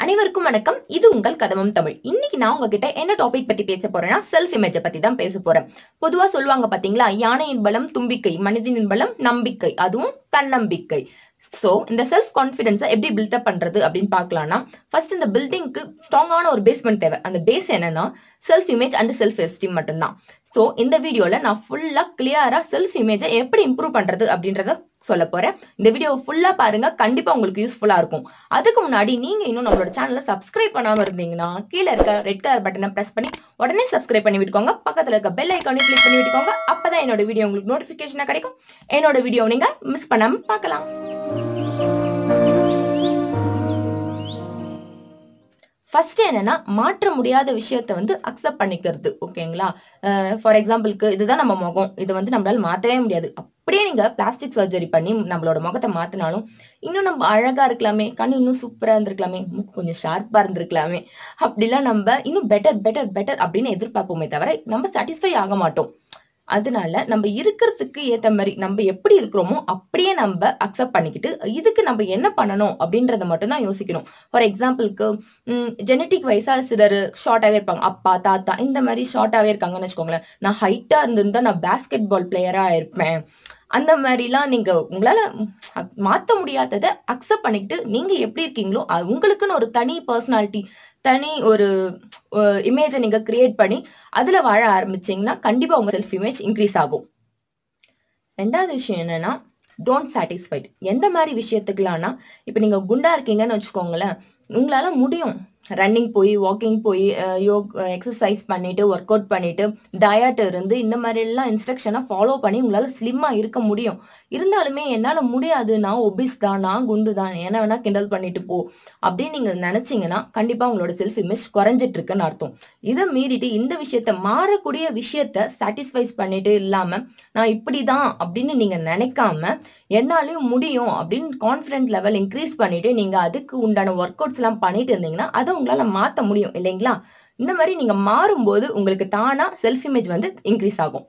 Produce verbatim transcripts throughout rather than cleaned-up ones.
அனைவருக்கும் வணக்கம். இது உங்கள் கதவம் தமிழ். இன்னைக்கு நான் உங்ககிட்ட என்ன டாபிக் பத்தி பேச போறேன்னா செல்ஃப் இமேஜை பத்தி தான் பேச போறேன். பொதுவா சொல்லுவாங்க பாத்தீங்களா, யானையின் பலம் தும்பிக்கை, மனிதனின் பலம் நம்பிக்கை, அதுவும் தன்னம்பிக்கை. சோ இந்த செல்ஃப் கான்பிடன்ஸை எப்படி பில்டப் பண்றது அப்படின்னு பாக்கலாம்னா, ஃபர்ஸ்ட் இந்த பில்டிங்க்கு ஸ்ட்ராங்கான ஒரு பேஸ்மெண்ட் தேவை. அந்த பேஸ் என்னன்னா self image and self esteem மட்டும்தான். சோ இந்த வீடியோல நான் ஃபுல்லா கிளியரா செல்ஃப் இமேஜை எப்படி இம்ப்ரூவ் பண்றது அப்படின்றத சொல்ல போறேன். இந்த வீடியோ ஃபுல்லா பாருங்க, கண்டிப்பா உங்களுக்கு யூஸ்ஃபுல்லா இருக்கும். அதுக்கு முன்னாடி நீங்க இன்னும் நம்மளோட சேனலை சப்ஸ்கிரைப் பண்ணாம இருந்தீங்கன்னா கீழே இருக்க ரெட் கலர் பட்டனை பிரஸ் பண்ணி உடனே சப்ஸ்கிரைப் பண்ணி விட்டுக்கோங்க. பக்கத்துல இருக்க பெல் ஐக்கானை கிளிக் பண்ணி விட்டுக்கோங்க. அப்பதான் என்னோட வீடியோ உங்களுக்கு நோட்டிபிகேஷனா கிடைக்கும். என்னோட வீடியோ நீங்க மிஸ் பண்ணாம பார்க்கலாம். ஃபர்ஸ்ட் என்னன்னா, மாற்ற முடியாத விஷயத்த வந்து அக்செப்ட் பண்ணிக்கிறது. ஓகேங்களா? ஃபார் எக்ஸாம்பிளுக்கு இதுதான் நம்ம முகம், இதை வந்து நம்மளால மாற்றவே முடியாது. அப்படியே நீங்க பிளாஸ்டிக் சர்ஜரி பண்ணி நம்மளோட முகத்தை மாத்தினாலும் இன்னும் நம்ம அழகா இருக்கலாமே, கண்ணு இன்னும் சூப்பரா இருந்திருக்கலாமே, மூக்கு கொஞ்சம் ஷார்ப்பா இருந்திருக்கலாமே, அப்படிலாம் நம்ம இன்னும் பெட்டர் பெட்டர் பெட்டர் அப்படின்னு எதிர்பார்ப்போமே தவிர நம்ம சாட்டிஸ்ஃபை ஆக மாட்டோம். அதனால நம்ம இருக்கிறதுக்கு ஏத்த மாதிரி நம்ம எப்படி இருக்கிறோமோ அப்படியே நம்ம அக்செப்ட் பண்ணிக்கிட்டு இதுக்கு நம்ம என்ன பண்ணணும் அப்படின்றத மட்டும் தான் யோசிக்கணும். ஃபார் எக்ஸாம்பிளுக்கு உம் ஜெனட்டிக் வைஸா சிலர் ஷார்ட்டாவே இருப்பாங்க, அப்பா தாத்தா இந்த மாதிரி ஷார்ட்டாவே இருக்காங்கன்னு வச்சுக்கோங்களேன். நான் ஹைட்டா இருந்திருந்தா நான் பேஸ்கெட் பால் பிளேயரா இருப்பேன். அந்த மாதிரிலாம் நீங்க உங்களால மாத்த முடியாததை அக்செப்ட் பண்ணிக்கிட்டு நீங்க எப்படி இருக்கீங்களோ உங்களுக்குன்னு ஒரு தனி பர்சனாலிட்டி, தனி ஒரு இமேஜை நீங்க கிரியேட் பண்ணி அதுல வாழ ஆரம்பிச்சீங்கன்னா கண்டிப்பா உங்க செல்ஃப் இமேஜ் இன்க்ரீஸ் ஆகும். ரெண்டாவது விஷயம் என்னன்னா, டோன்ட் சாட்டிஸ்ஃபைட். எந்த மாதிரி விஷயத்துக்குலாம்னா, இப்ப நீங்க குண்டா இருக்கீங்கன்னு வச்சுக்கோங்களேன், உங்களால முடியும் ரன்னிங் போய் வாக்கிங் போய் யோக் எக்ஸசைஸ் பண்ணிட்டு ஒர்க் அவுட் பண்ணிட்டு டயட் இருந்து இந்த மாதிரி எல்லாம் இன்ஸ்ட்ரக்ஷனை ஃபாலோ பண்ணி உங்களால ஸ்லிம்மா இருக்க முடியும். இருந்தாலுமே என்னால முடியாது, நான் ஒபிஸ் தான், நான் குண்டு தான், என்ன வேணா கிண்டல் பண்ணிட்டு போ அப்படின்னு நீங்க நினைச்சீங்கன்னா கண்டிப்பா உங்களோட செல்ஃப் இமேஜ் குறைஞ்சிட்டு இருக்குன்னு அர்த்தம். இதை மீறிட்டு இந்த விஷயத்த மாறக்கூடிய விஷயத்த சாட்டிஸ்ஃபைஸ் பண்ணிட்டு இல்லாம நான் இப்படிதான் அப்படின்னு நீங்க நினைக்காம என்னாலையும் முடியும் அப்படின்னு கான்பிடன்ட் லெவல் இன்க்ரீஸ் பண்ணிட்டு நீங்க அதுக்கு உண்டான ஒர்க் அவுட்ஸ் எல்லாம் பண்ணிட்டு இருந்தீங்கன்னா அதை உங்களால மாத்த முடியும் இல்லைங்களா? இந்த மாதிரி நீங்க மாறும்போது உங்களுக்கு தானா செல்ஃப் இமேஜ் வந்து இன்க்ரீஸ் ஆகும்.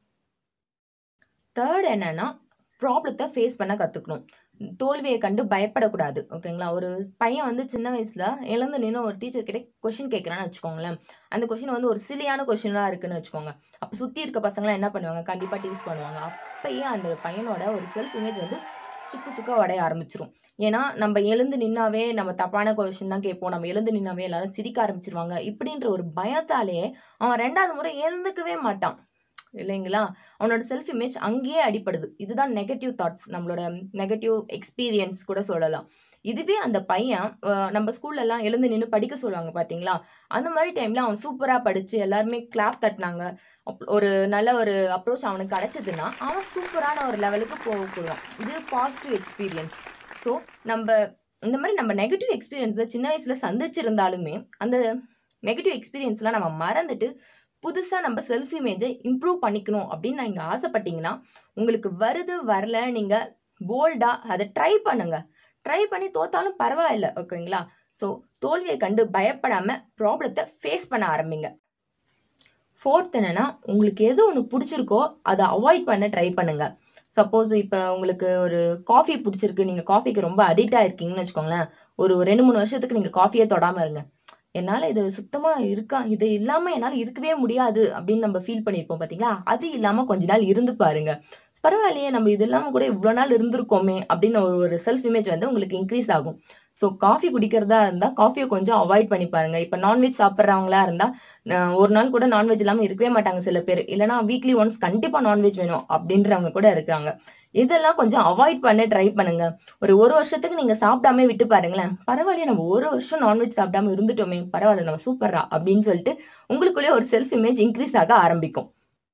தேர்ட் என்னன்னா, ப்ராப்ளத்தை ஃபேஸ் பண்ண கத்துக்கணும். தோல்வியை கண்டு பயப்படக்கூடாது. ஓகேங்களா? ஒரு பையன் வந்து சின்ன வயசுல எழுந்து நின்று ஒரு டீச்சர் கிட்ட கொஸ்டின் கேட்கறான்னு வச்சுக்கோங்களேன். அந்த கொஸ்டின் வந்து ஒரு சிலியான கொஸ்டினா இருக்குன்னு வச்சுக்கோங்க. அப்ப சுத்தி இருக்க பசங்களாம் என்ன பண்ணுவாங்க, கண்டிப்பா டீஸ் பண்ணுவாங்க. அப்பயே அந்த பையனோட ஒரு செல்ஃப் இமேஜ் வந்து சுக்கு சுக்கா உடைய ஆரம்பிச்சிரும். ஏன்னா நம்ம எழுந்து நின்னாவே நம்ம தப்பான கொஸ்டின் தான் கேட்போம், நம்ம எழுந்து நின்னாவே எல்லாரும் சிரிக்க ஆரம்பிச்சிருவாங்க இப்படின்ற ஒரு பயத்தாலேயே அவன் ரெண்டாவது முறை எழுந்துக்கவே மாட்டான் இல்லைங்களா? அவனோட செல்ஃப் இமேஜ் அங்கேயே அடிப்படுது. இதுதான் நெகட்டிவ் தாட்ஸ், நம்மளோட நெகட்டிவ் எக்ஸ்பீரியன்ஸ் கூட சொல்லலாம். இதுவே அந்த பையன் நம்ம ஸ்கூல்ல எல்லாம் எழுந்து நின்று படிக்க சொல்லுவாங்க பாத்தீங்களா, அந்த மாதிரி டைம்ல அவன் சூப்பரா படிச்சு எல்லாருமே கிளாப் தட்டினாங்க, ஒரு நல்ல ஒரு அப்ரோச் அவனுக்கு கிடைச்சதுன்னா அவன் சூப்பரான ஒரு லெவலுக்கு போகக்கூடாது. இது பாசிட்டிவ் எக்ஸ்பீரியன்ஸ். ஸோ நம்ம இந்த மாதிரி நம்ம நெகட்டிவ் எக்ஸ்பீரியன்ஸை சின்ன வயசுல சந்திச்சிருந்தாலுமே அந்த நெகட்டிவ் எக்ஸ்பீரியன்ஸ்லாம் நம்ம மறந்துட்டு புதுசா நம்ம செல்ஃப் இமேஜை இம்ப்ரூவ் பண்ணிக்கணும் அப்படின்னு நீங்க ஆசைப்பட்டீங்கன்னா உங்களுக்கு வருது வரல நீங்க போல்டா அதை ட்ரை பண்ணுங்க. ட்ரை பண்ணி தோத்தாலும் பரவாயில்ல. ஓகேங்களா? ஸோ தோல்வியை கண்டு பயப்படாம ப்ராப்ளத்தை ஃபேஸ் பண்ண ஆரம்பிங்க. ஃபோர்த் என்னன்னா, உங்களுக்கு எது ஒன்று பிடிச்சிருக்கோ அதை அவாய்ட் பண்ண ட்ரை பண்ணுங்க. சப்போஸ் இப்போ உங்களுக்கு ஒரு காஃபி பிடிச்சிருக்கு, நீங்க காஃபிக்கு ரொம்ப அடிக்ட் ஆயிருக்கீங்கன்னு வச்சுக்கோங்களேன். ஒரு ரெண்டு மூணு வருஷத்துக்கு நீங்க காஃபியே தொடாம இருங்க. என்னால இது சுத்தமா இருக்கா, இது இல்லாம என்னால இருக்கவே முடியாது அப்படின்னு நம்ம ஃபீல் பண்ணிருப்போம் பாத்தீங்களா, அது இல்லாம கொஞ்ச நாள் இருந்து பாருங்க. பரவாயில்லையே, நம்ம இது இல்லாம கூட இவ்வளவு நாள் இருந்திருக்கோமே அப்படின்னு ஒரு ஒரு செல்ஃப் இமேஜ் வந்து உங்களுக்கு இன்க்ரீஸ் ஆகும். ஸோ காஃபி குடிக்கிறதா இருந்தா காஃபியை கொஞ்சம் அவாய்ட் பண்ணி பாருங்க. இப்ப நான்வெஜ் சாப்பிட்றவங்களா இருந்தா ஒரு நாள் கூட நான்வெஜ் இல்லாம இருக்கவே மாட்டாங்க சில பேர். இல்லைன்னா வீக்லி ஒன்ஸ் கண்டிப்பா நான்வெஜ் வேணும் அப்படின்றவங்க கூட இருக்காங்க. இதெல்லாம் கொஞ்சம் அவாய்ட் பண்ண ட்ரை பண்ணுங்க. ஒரு ஒரு வருஷத்துக்கு நீங்க சாப்பிடாம விட்டு பாருங்களேன், பரவாயில்லையே நம்ம ஒரு வருஷம் நான்வெஜ் சாப்பிடாம இருந்துட்டோமே, பரவாயில்ல நம்ம சூப்பரா அப்படின்னு சொல்லிட்டு உங்களுக்குள்ளே ஒரு செல்ஃப் இமேஜ் இன்க்ரீஸ் ஆக ஆரம்பிக்கும்.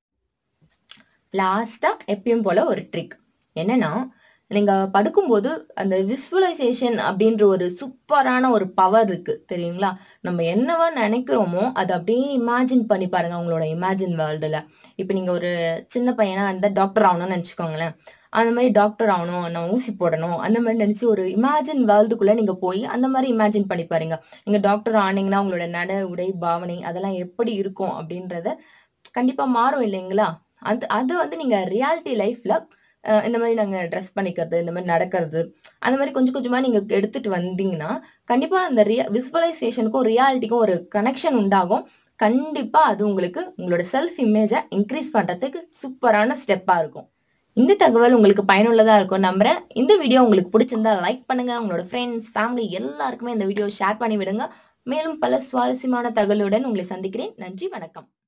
லாஸ்டா எப்பயும் போல ஒரு ட்ரிக் என்னன்னா, நீங்க படுக்கும்போது அந்த விசுவலைசேஷன் அப்படின்ற ஒரு சூப்பரான ஒரு பவர் இருக்கு தெரியுங்களா? நம்ம என்னவா நினைக்கிறோமோ அதை அப்படியே இமேஜின் பண்ணி பாருங்க உங்களோட இமேஜின் வேர்ல்டுல. இப்ப நீங்க ஒரு சின்ன பையனா அந்த டாக்டர் ஆகணும்னு நினைச்சுக்கோங்களேன். அந்த மாதிரி டாக்டர் ஆகணும், நான் ஊசி போடணும் அந்த மாதிரி நினைச்சு ஒரு இமேஜின் வேர்ல்டுக்குள்ள நீங்க போய் அந்த மாதிரி இமேஜின் பண்ணி பாருங்க. நீங்க டாக்டர் ஆனீங்கன்னா உங்களோட நட உடை பாவனை அதெல்லாம் எப்படி இருக்கும் அப்படின்றத கண்டிப்பா மாறும் இல்லைங்களா? அது அது வந்து நீங்க ரியாலிட்டி லைஃப்ல அ இந்த மாரி நாங்க ட்ரெஸ் பண்ணிக்கிறது, இந்த மாரி நடக்கிறது, அந்த மாரி கொஞ்சம் கொஞ்சமா நீங்க எடுத்துட்டு வந்தீங்கன்னா, கண்டிப்பா அந்த ரிய விசுவலைசேஷனுக்கும், ரியாலிட்டிக்கும் ஒரு கனெக்ஷன் உண்டாகும். கண்டிப்பா அது உங்களுக்கு உங்களோட செல்ஃப் இமேஜ இன்கிரீஸ் பண்றதுக்கு சூப்பரான ஸ்டெப்பா இருக்கும். இந்த தகவல் உங்களுக்கு பயனுள்ளதா இருக்கும்னு நம்புறேன். இந்த வீடியோ உங்களுக்கு பிடிச்சிருந்தா லைக் பண்ணுங்க. உங்களோட ஃப்ரெண்ட்ஸ், ஃபேமிலி எல்லாருக்குமே இந்த வீடியோ ஷேர் பண்ணி விடுங்க. மேலும் பல சுவாரஸ்யமான தகவலுடன் உங்களை சந்திக்கிறேன். நன்றி, வணக்கம்.